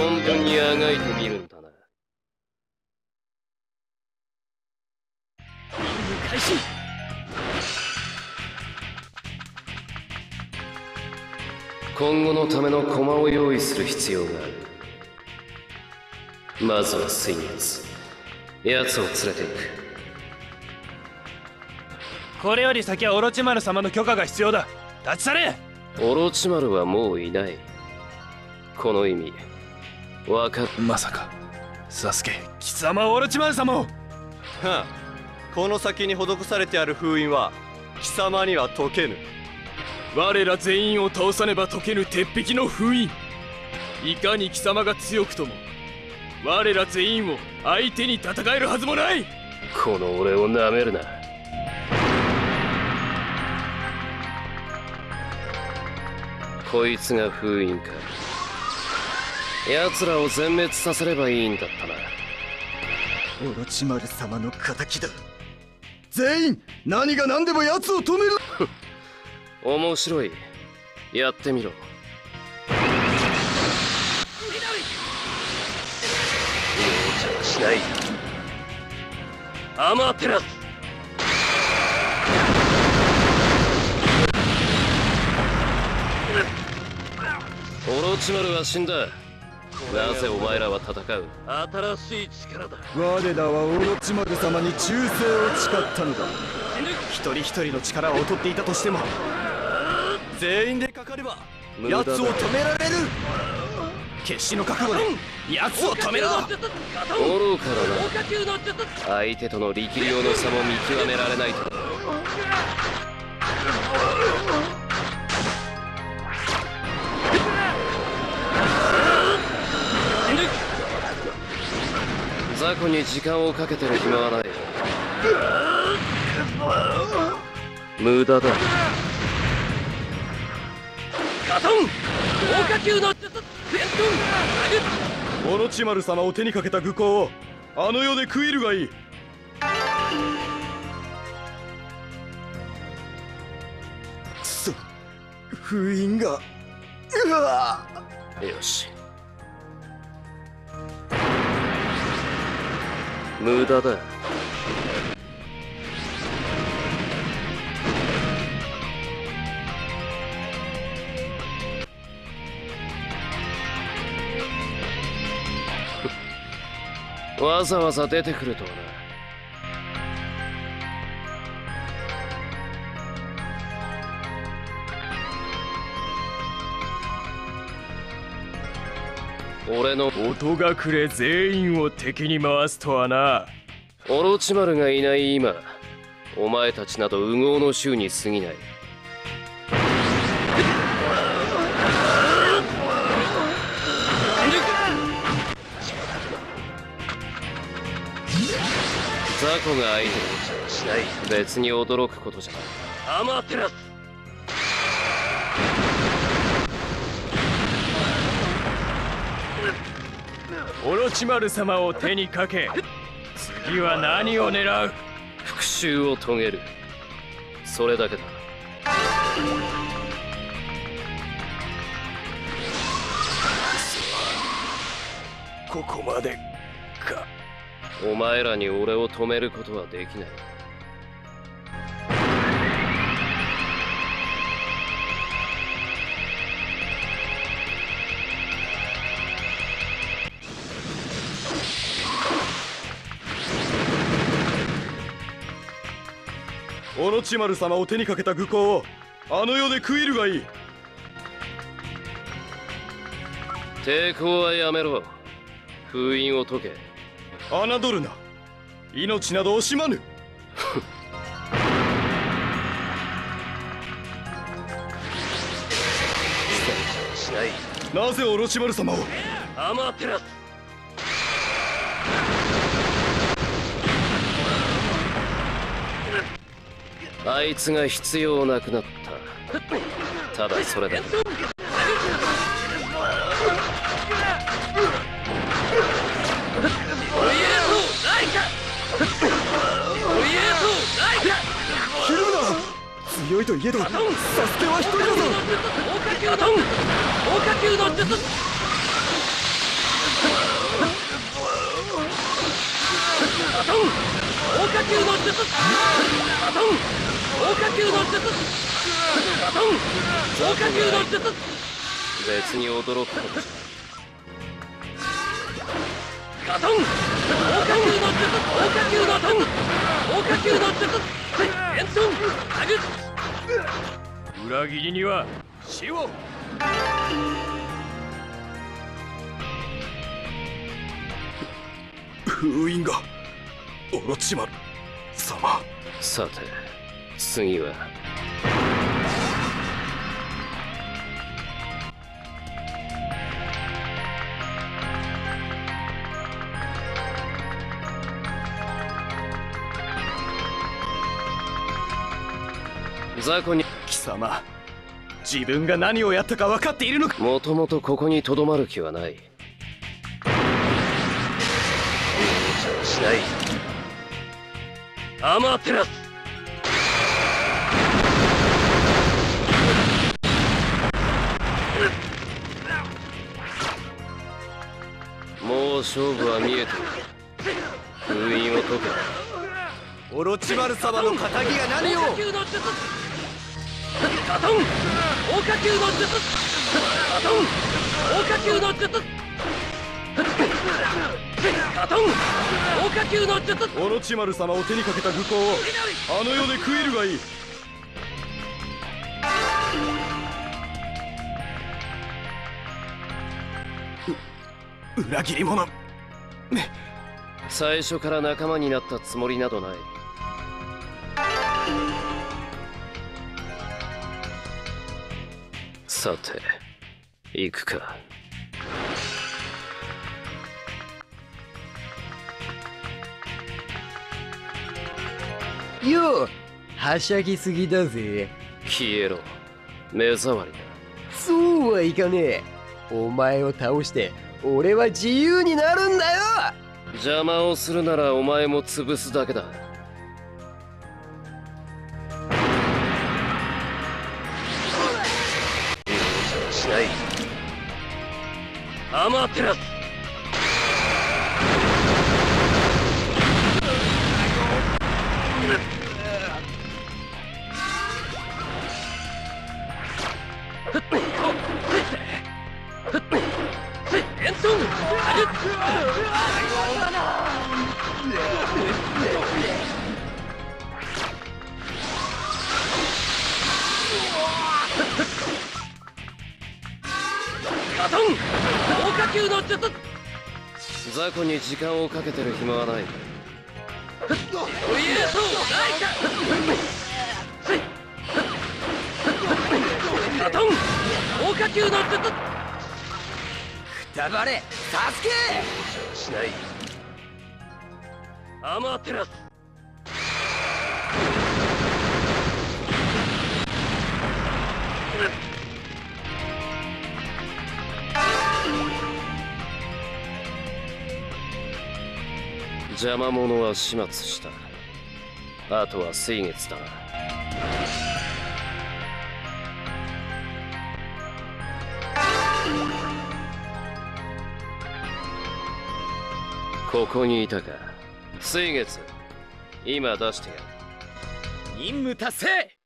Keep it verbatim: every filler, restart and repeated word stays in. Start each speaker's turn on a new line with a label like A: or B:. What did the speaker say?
A: 存分にあがいてみるんだな。
B: 開始。
A: 今後のための駒を用意する必要がある。まずは水月、奴を連れて行く。
B: これより先はオロチマル様の許可が必要だ。立ち去れ。
A: オロチマルはもういない。この意味わかる。
B: まさかサスケ貴様オロチマル様を。は
C: あ、この先に施されてある封印は貴様には解けぬ。
B: 我ら全員を倒さねば解けぬ鉄壁の封印。いかに貴様が強くとも我ら全員を相手に戦えるはずもない。
A: この俺をなめるな。こいつが封印か。奴らを全滅させればいいんだったな。
D: オロチマル様の敵だ。全員何が何でも奴を止める。
A: 面白い。やってみろ。容赦はしない。アマテラス。オロチマルは死んだ。なぜお前らは戦う。新しい力だ。
D: 我らはオロチマル様に忠誠を誓ったのだ。一人一人の力を劣っていたとしても全員でかかれば奴を止められる。決死の覚悟で奴を止めろ。
A: 愚かだな。相手との力量の差も見極められないと。雑魚に時間をかけてる暇はない。無駄だ。ガトン豪華級の
D: オロチマル様を手にかけた愚行をあの世で食いるがいい。くそ、封印が。うわ。
A: よし、無駄だ。わざわざ出てくるとはな。俺の
B: 音がくれ全員を敵に回すとはな。
A: オロチマルがいない今、お前たちなど烏合の衆に過ぎない。雑魚が相手にしない。別に驚くことじゃない。アマテラス。
B: オロチマル様を手にかけ、次は何を狙う。
A: 復讐を遂げる。それだけだ。
B: ここまでか。
A: お前らに俺を止めることはできない。
D: オロチマル様を手にかけた愚行をあの世で食いるがいい。
A: 抵抗はやめろ。封印を解け。
D: 侮るな。命など惜しまぬ。
A: しない。
D: なぜオロチマル様を。
A: アマテラス。あいつが必要なくなった。ただそれだけ。
D: ひるむな。強いといえどサスケは一人だぞ。
A: 豪華級の術。
B: ガトン豪華球の術ガトン豪華球の術ガトン豪華球の術
A: 別に驚くことじゃ
B: ガトン豪華球の術豪華球のトン豪華球の術エントンタグ裏切りには死を
D: 封印がオロチマル様。
A: さて次は雑魚に
D: 貴様、自分が何をやったか分かっているのか。
A: もともとここにとどまる気はない。
B: しないアマテラス
A: もう勝負は見えてる。封印を解け。
C: オロチマル様の仇が何を。
B: 豪華球の術ガトン豪華球の術ガトン豪華球の術ガトン豪華球の術
D: オロチマル様を手にかけた愚行をあの世で食いるがいい。う裏切り者。
A: 最初から仲間になったつもりなどない。さて行くか。
E: よう、はしゃぎすぎだぜ。
A: 消えろ目障りだ。
E: そうはいかねえ。お前を倒して俺は自由になるんだよ。
A: 邪魔をするならお前も潰すだけだ。
B: しないアマテラスエントンガトン豪華球の術
A: 雑魚に時間をかけてる暇はない。
B: オリエートライカガトン豪華球の術
E: くたばれサスケ。
B: しないアマテラス
A: 邪魔者は始末した。あとは水月だな。ここにいたか水月。今出してやる。
E: 任務達成。